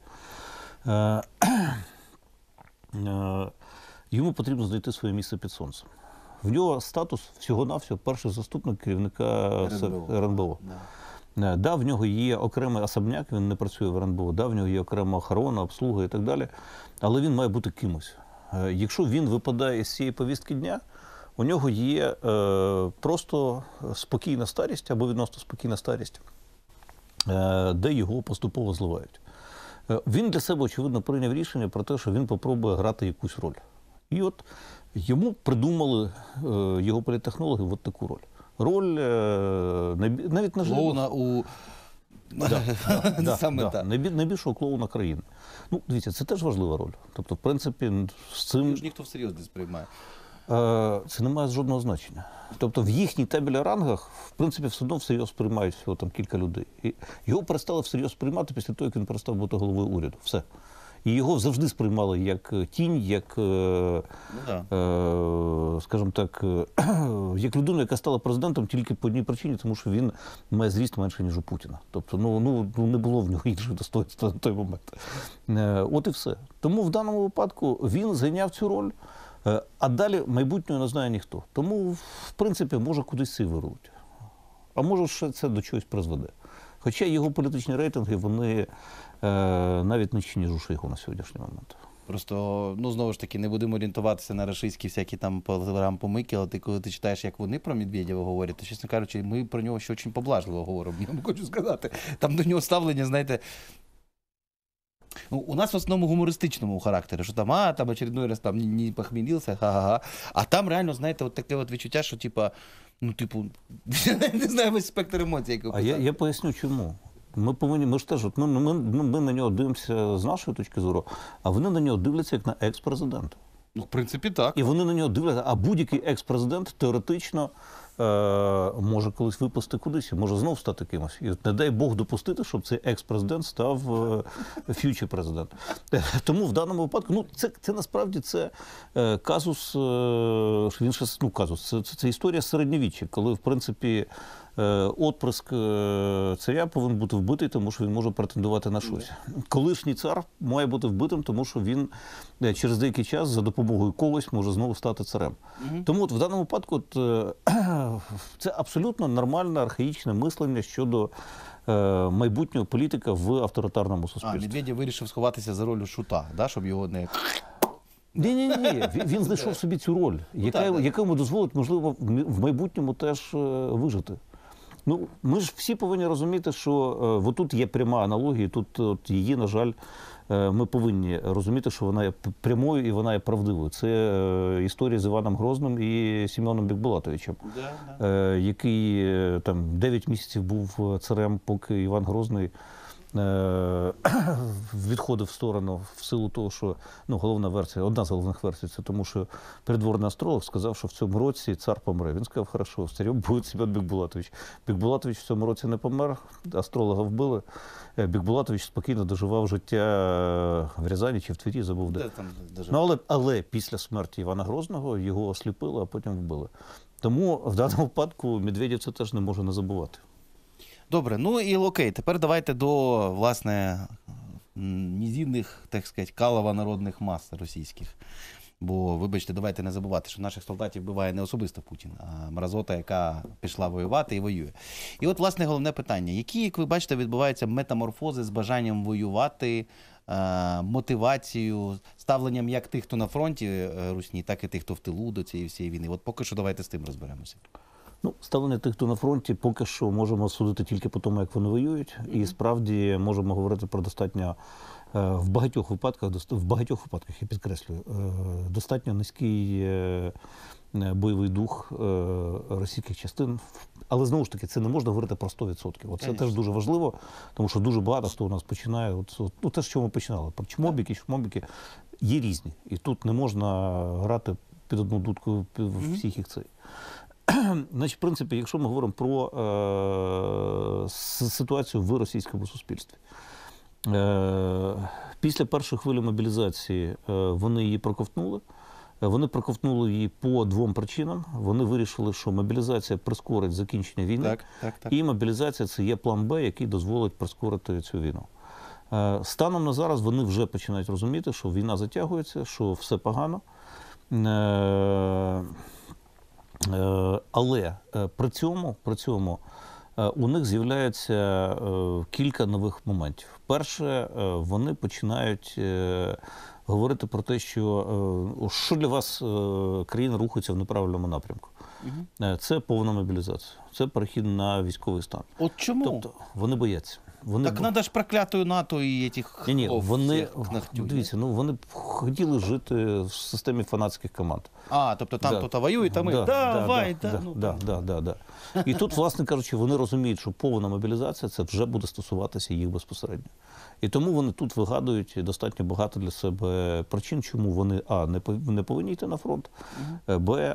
йому потрібно знайти своє місце під сонцем. В нього статус всього-навсього перший заступник керівника РНБО. Да, в нього є окремий особняк, він не працює в РНБО, да, в нього є окрема охорона, обслуга і так далі, але він має бути кимось. Якщо він випадає з цієї повістки дня, у нього є просто спокійна старість або відносно спокійна старість, де його поступово зливають. Він для себе, очевидно, прийняв рішення про те, що він попробує грати якусь роль. І от йому придумали його політтехнологи от таку роль. Роль навіть на Клоуна у... Саме так. Найбільшого клоуна країни. Ну, дивіться, це теж важлива роль. Тобто, в принципі, з цим... Його ж ніхто всерйоз не сприймає. Це не має жодного значення. Тобто в їхній табелі рангах, в принципі, все одно всерйоз сприймають всього там кілька людей. І його перестали всерйоз сприймати після того, як він перестав бути головою уряду. Все. І його завжди сприймали як тінь, як, скажімо так, як людину, яка стала президентом тільки по одній причині, тому що він має зріст менше, ніж у Путіна. Тобто, ну не було в нього інших достоинств на той момент. От і все. Тому в даному випадку він зайняв цю роль, а далі майбутнього не знає ніхто. Тому, в принципі, може кудись це вирвуть. А може ще це до чогось призведе. Хоча його політичні рейтинги, вони навіть нижчі, ніж у Шойгу на сьогоднішній момент. Просто, ну, знову ж таки, не будемо орієнтуватися на рашистські всякі там помийки, але коли ти читаєш, як вони про Медведєва говорять, то, чесно кажучи, ми про нього ще дуже поблажливо говоримо, я вам хочу сказати. Там до нього ставлення, знаєте, ну, у нас в основному гумористичному характері, що там очередной раз там не похмелився, ха-ха-ха. А там реально, знаєте, от таке от відчуття, що типа, ну, типу, не знаю, весь спектр емоцій, як А я поясню, чому. Ми ж теж, ми на нього дивимося з нашої точки зору, а вони на нього дивляться як на екс-президента. Ну, в принципі, так. І вони на нього дивляться, а будь-який екс-президент теоретично може колись випасти кудись, може знов стати кимось. І не дай Бог допустити, щоб цей екс-президент став ф'ючер президент. Тому в даному випадку, ну, це насправді це казус, він ще, ну, казус, це історія середньовіччя, коли, в принципі, отприск царя повинен бути вбитий, тому що він може претендувати на щось. Колишній цар має бути вбитим, тому що він через деякий час за допомогою когось може знову стати царем. Тому от в даному випадку це абсолютно нормальне архаїчне мислення щодо майбутнього політика в авторитарному суспільстві. Медведєв вирішив сховатися за роль шута, да, щоб його не... Ні. Він знайшов собі цю роль, яка йому дозволить, можливо, в майбутньому теж вижити. Ну, ми ж всі повинні розуміти, що тут є пряма аналогія, тут от її, на жаль, ми повинні розуміти, що вона є прямою і вона є правдивою. Це історія з Іваном Грозним і Семеном Бекбулатовичем, який там 9 місяців був царем, поки Іван Грозний відходив в сторону в силу того, що, ну, головна версія, одна з головних версій, це тому, що придворний астролог сказав, що в цьому році цар помре. Він сказав, хорошо, царем буде Семен Бекбулатович. Бекбулатович в цьому році не помер, астролога вбили. Бекбулатович спокійно доживав життя в Рязані чи в Твері, забув де. Ну, але після смерті Івана Грозного його осліпили, а потім вбили. Тому в даному випадку Медведєв це теж не може не забувати. Добре, ну і окей, тепер давайте до, власне, низинних, так сказати, калова народних мас російських. Бо, вибачте, давайте не забувати, що наших солдатів вбиває не особисто Путін, а мразота, яка пішла воювати і воює. І от, власне, головне питання. Які, як ви бачите, відбуваються метаморфози з бажанням воювати, мотивацією, ставленням як тих, хто на фронті русні, так і тих, хто в тилу до цієї всієї війни. От поки що давайте з тим розберемося. Ну, ставлення тих, хто на фронті, поки що можемо судити тільки по тому, як вони воюють. І справді можемо говорити про достатньо, в багатьох випадках, я підкреслюю, достатньо низький бойовий дух російських частин. Але, знову ж таки, це не можна говорити про 100%. Це теж дуже важливо, тому що дуже багато хто у нас починає, те, з чого ми починали, про чмобіки, шмобіки, є різні. І тут не можна грати під одну дудку всіх їх цей. Значить, в принципі, якщо ми говоримо про ситуацію в російському суспільстві, після першої хвилі мобілізації вони її проковтнули. Вони проковтнули її по двом причинам. Вони вирішили, що мобілізація прискорить закінчення війни, так. І мобілізація – це є план Б, який дозволить прискорити цю війну. Станом на зараз вони вже починають розуміти, що війна затягується, що все погано. Але при цьому у них з'являється кілька нових моментів. Перше, вони починають говорити про те, що для вас країна рухається в неправильному напрямку. Це повна мобілізація, це перехід на військовий стан. От чому? Тобто вони бояться. Так треба ж проклятою НАТО і цих Ні, вони, дивіться, вони б хотіли жити в системі фанатських команд. Тобто там хто-то воює, там і давай. І тут, власне кажучи, вони розуміють, що повна мобілізація це вже буде стосуватися їх безпосередньо. І тому вони тут вигадують достатньо багато для себе причин, чому вони, не повинні йти на фронт, б,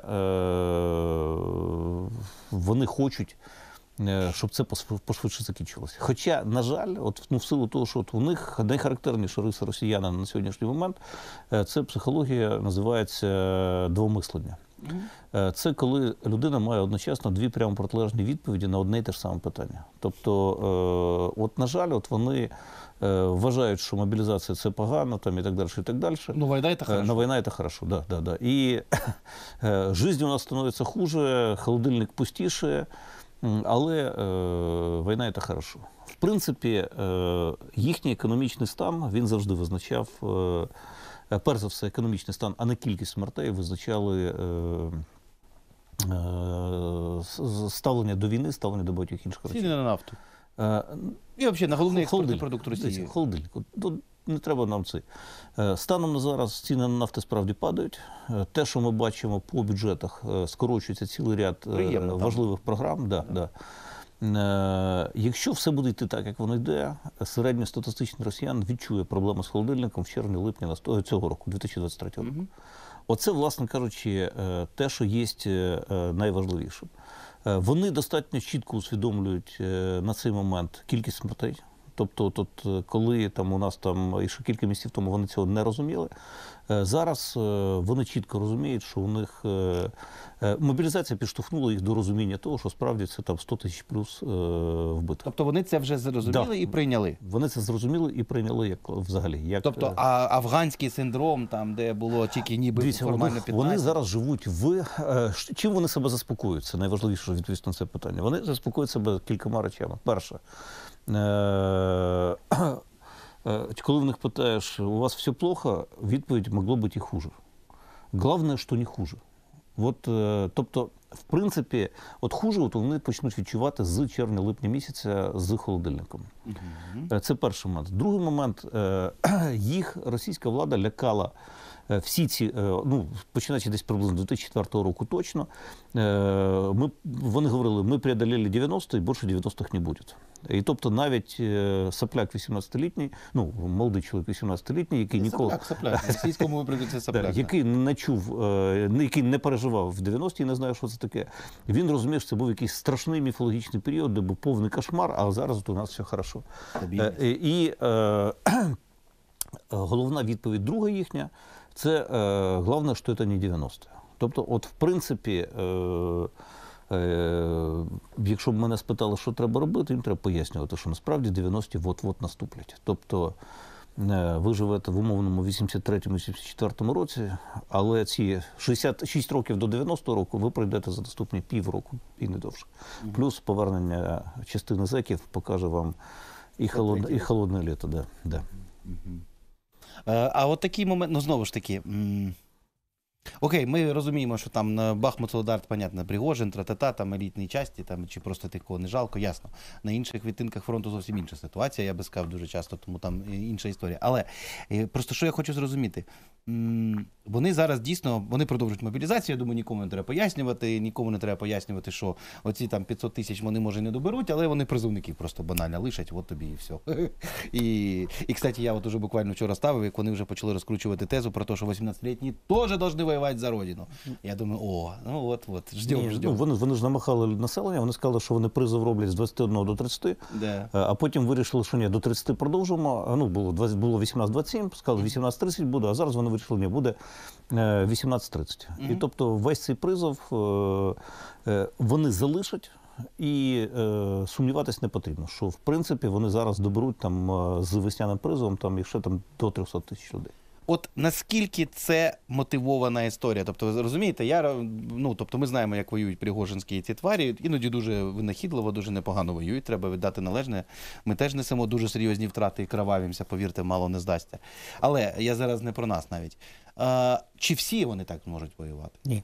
вони хочуть, щоб це пошвидше закінчилося. Хоча, на жаль, в силу того, що у них найхарактерніша риса росіянина на сьогоднішній момент, це психологія, називається двомислення. Це коли людина має одночасно дві прямо протилежні відповіді на одне й те ж саме питання. Тобто, на жаль, вони вважають, що мобілізація – це погано, і так далі, і так далі. Війна – це хорошо. Війна – це хорошо, да. І життя у нас становиться хуже, холодильник пустіше, але війна – це хорошо. В принципі, їхній економічний стан, він завжди визначав, перш за все, економічний стан, а не кількість смертей, визначали ставлення до війни, ставлення до багатьох інших речей. Ціни на нафту. І взагалі на головний експортний продукт Росії. Холодильник. Не треба нам це. Станом на зараз ціни на нафту справді падають. Те, що ми бачимо по бюджетах, скорочується цілий ряд важливих програм. Якщо все буде йти так, як воно йде, середньостатистичний росіян відчує проблеми з холодильником в червні-липні цього року, 2023 року. Оце, власне кажучи, те, що є найважливішим. Вони достатньо чітко усвідомлюють на цей момент кількість смертей. Тобто, коли у нас і ще кілька місяців тому вони цього не розуміли, зараз вони чітко розуміють, що у них мобілізація підштовхнула їх до розуміння того, що справді це 100 тисяч плюс вбитих. Тобто вони це вже зрозуміли і прийняли? Вони це зрозуміли і прийняли взагалі. Тобто афганський синдром, де було тільки ніби формально 15? Вони зараз живуть чим вони себе заспокоюють? Це найважливіше відповісти на це питання. Вони заспокоюють себе кількома речами. Перше, коли в них питаєш, у вас все плохо, відповідь могло бути і хуже. Головне, що не хуже. Тобто, в принципі, хуже вони почнуть відчувати з червня-липня місяця з холодильником. Це перший момент. Другий момент, їх російська влада лякала всі ці, починаючи десь приблизно 2004 року точно, вони говорили, ми преодолели 90 і більше 90-х не буде. І тобто навіть сопляк 18-літній, молодий чоловік 18-літній, який ніколи... Сопляк, в російському випадку це сопляк. Який не чув, який не переживав в 90-ті і не знає, що це таке. Він розумів, що це був якийсь страшний міфологічний період, де був повний кошмар, а зараз у нас все хорошо. І головна відповідь друга їхня, це головне, що це не 90-ті. Тобто, в принципі, якщо б мене спитали, що треба робити, їм треба пояснювати, що насправді 90-ті от-от наступлять. Тобто, ви живете в умовному 83-84 році, але ці 66 років до 90-го року ви пройдете за наступні півроку і не довше. Плюс повернення частини зеків покаже вам і холодне літо. Да. А такий момент, знову ж таки, Окей, ми розуміємо, що там на Бахмут, Солидар, понятно, Пригожин, тра-та-та, там елітні часті, там, чи просто тих, кого не жалко, ясно. На інших відтинках фронту зовсім інша ситуація, я би сказав дуже часто, тому там інша історія. Але просто що я хочу зрозуміти, вони зараз дійсно, вони продовжують мобілізацію, я думаю, нікому не треба пояснювати, що оці там 500 тисяч вони, може, не доберуть, але вони призовників просто банально лишать, от тобі і все. І, кстати, я от уже буквально вчора ставив, як вони вже почали розкручувати тезу про те, що 18-літні теж повинні воювати за Родину. Я думаю, ну от, ждемо. Вони ж намахали населення, вони сказали, що вони призов роблять з 21 до 30, Да. а потім вирішили, що ні, до 30 продовжимо. Ну, було 18-27, сказали, 18-30 буде, а зараз вони вирішили, ні, буде 18-30. І тобто весь цей призов вони залишать, і сумніватись не потрібно, що в принципі вони зараз доберуть там з весняним призовом там, якщо там до 300 тисяч людей. От наскільки це мотивована історія? Тобто, ви розумієте, тобто ми знаємо, як воюють пригожинські ці тварі, іноді дуже винахідливо, дуже непогано воюють, треба віддати належне. Ми теж несемо дуже серйозні втрати і кровавимося, повірте, мало не здасться. Але я зараз не про нас навіть. Чи всі вони так можуть воювати? Ні.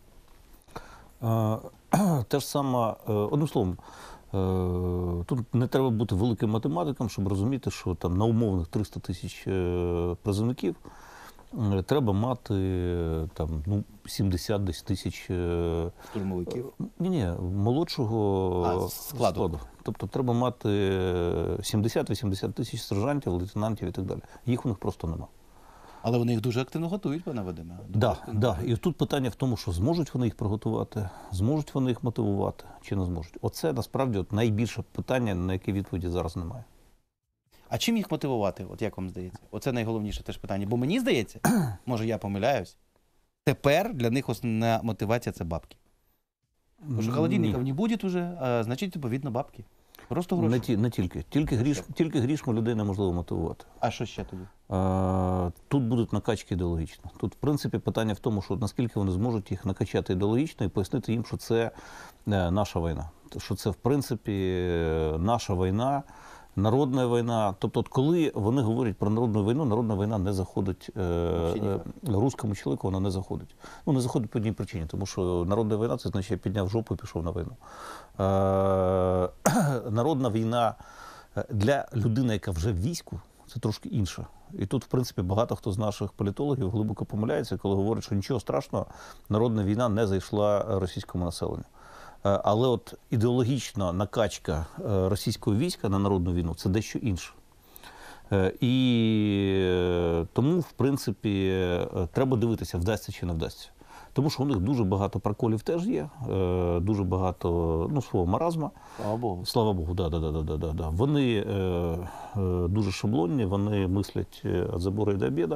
Те ж саме, одним словом, тут не треба бути великим математиком, щоб розуміти, що там на умовних 300 тисяч призовників треба мати там, 70 десь тисяч Штурмовиків? Ні, молодшого складу. Тобто треба мати 70-80 тисяч сержантів, лейтенантів і так далі. Їх у них просто нема. Але вони їх дуже активно готують, пане Вадиме. Так. І тут питання в тому, що зможуть вони їх приготувати, зможуть вони їх мотивувати чи не зможуть. Оце насправді найбільше питання, на яке відповіді зараз немає. А чим їх мотивувати, от як вам здається? Оце найголовніше теж питання. Бо мені здається, може я помиляюсь, тепер для них основна мотивація – це бабки. Тому що холодильників не буде вже, а значить, відповідно, бабки. Просто гроші. Не тільки. Тільки грішми людей неможливо мотивувати. А що ще тоді? Тут будуть накачки ідеологічно. Тут, в принципі, питання в тому, що наскільки вони зможуть їх накачати ідеологічно і пояснити їм, що це наша війна. Що це, в принципі, наша війна, народна війна. Тобто, от коли вони говорять про народна війна не заходить, руському чоловіку вона не заходить. Ну, не заходить по одній причині, тому що народна війна – це значить, я підняв жопу і пішов на війну. Народна війна для людини, яка вже в війську, це трошки інше. І тут, в принципі, багато хто з наших політологів глибоко помиляється, коли говорять, що нічого страшного, народна війна не зайшла російському населенню. Але от ідеологічна накачка російського війська на народну війну – це дещо інше. І тому, в принципі, треба дивитися, вдасться чи не вдасться. Тому що у них дуже багато проколів теж є, дуже багато, свого маразма. Слава Богу. Слава Богу, да. Вони дуже шаблонні, вони мислять від забору і до обіду,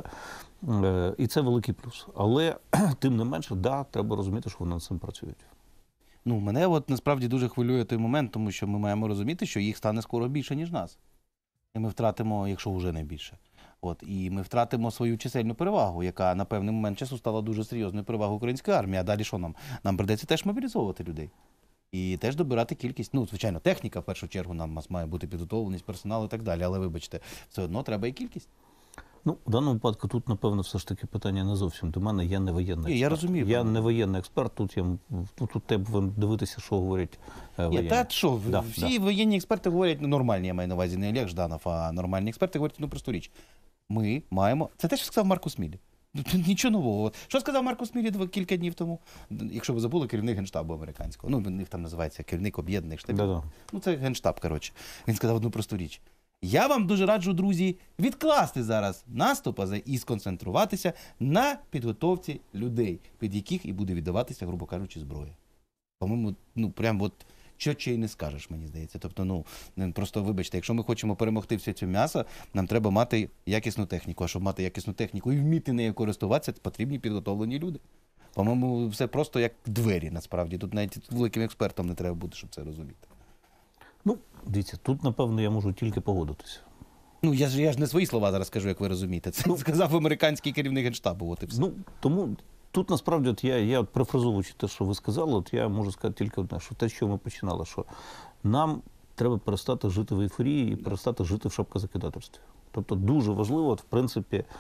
і це великий плюс. Але, тим не менше, треба розуміти, що вони над цим працюють. Мене от насправді дуже хвилює той момент, тому що ми маємо розуміти, що їх стане скоро більше, ніж нас. І ми втратимо, якщо вже не більше. І ми втратимо свою чисельну перевагу, яка на певний момент часу стала дуже серйозною перевагою української армії. А далі що нам? Нам прийдеться теж мобілізовувати людей. І теж добирати кількість. Звичайно, техніка, в першу чергу, нам має бути підготовленість, персонал і так далі. Але, вибачте, все одно треба і кількість. В даному випадку тут, напевно, все ж таки питання не зовсім до мене. Я не воєнний експерт. Я розумію. Я не воєнний експерт. Тут треба дивитися, що говорять воєнні. Всі воєнні експерти говорять, нормальні, я маю на увазі, не Олег Жданов, а нормальні експерти говорять, просту річ. Ми маємо... Це те, що сказав Маркус Міллі. Нічого нового. Що сказав Маркус Міллі кілька днів тому? Якщо ви забули, керівник Генштабу американського. В них там називається керівник об'єднаних штабів. Це Генштаб, коротше. Він сказав одну просту річ. Я вам дуже раджу, друзі, відкласти зараз наступ і сконцентруватися на підготовці людей, під яких і буде віддаватися, грубо кажучи, зброя. По-моєму, прям от що й не скажеш, мені здається. Тобто, просто вибачте, якщо ми хочемо перемогти все це м'ясо, нам треба мати якісну техніку. А щоб мати якісну техніку і вміти нею користуватися, потрібні підготовлені люди. По-моєму, все просто як двері, насправді. Тут навіть великим експертом не треба бути, щоб це розуміти. Дивіться, тут, напевно, я можу тільки погодитися. Я ж не свої слова зараз кажу, як ви розумієте. Це сказав американський керівник Генштабу. От і все. Тому тут, насправді, я перефразовуючи те, що ви сказали, я можу сказати тільки одне, що те, що ми починали, що нам треба перестати жити в ейфорії і перестати жити в шапкозакидательстві. Тобто дуже важливо, в принципі,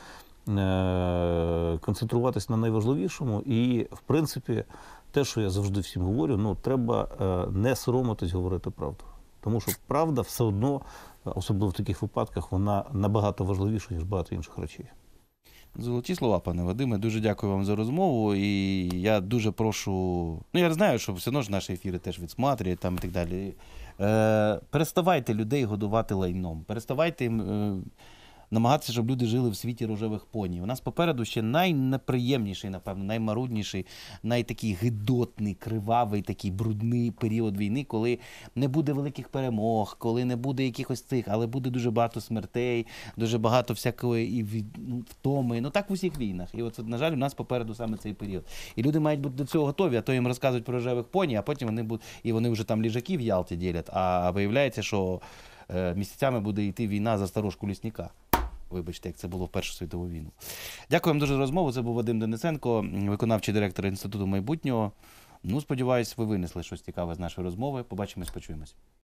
концентруватись на найважливішому. І, в принципі, те, що я завжди всім говорю, ну, треба не соромитись говорити правду. Тому що правда все одно, особливо в таких випадках, вона набагато важливіша, ніж багато інших речей. Золоті слова, пане Вадиме. Дуже дякую вам за розмову. І я дуже прошу. Ну, я знаю, що все одно ж наші ефіри теж відсматрюють там і так далі. Переставайте людей годувати лайном. Переставайте їм намагатися, щоб люди жили в світі рожевих поній. У нас попереду ще найнеприємніший, напевно, наймарудніший, найтакий гидотний, кривавий, такий брудний період війни, коли не буде великих перемог, коли не буде якихось цих, але буде дуже багато смертей, дуже багато всякої втоми. Ну так в усіх війнах. І от, на жаль, у нас попереду саме цей період. І люди мають бути до цього готові, а то їм розказують про рожевих поній, а потім вони будуть, і вони вже там ліжаки в Ялті ділять, а виявляється, що місяцями буде йти війна за сторожку лісника. Вибачте, як це було в Першу світову війну. Дякую вам дуже за розмову. Це був Вадим Денисенко, виконавчий директор Інституту майбутнього. Ну, сподіваюсь, ви винесли щось цікаве з нашої розмови. Побачимось, почуємось.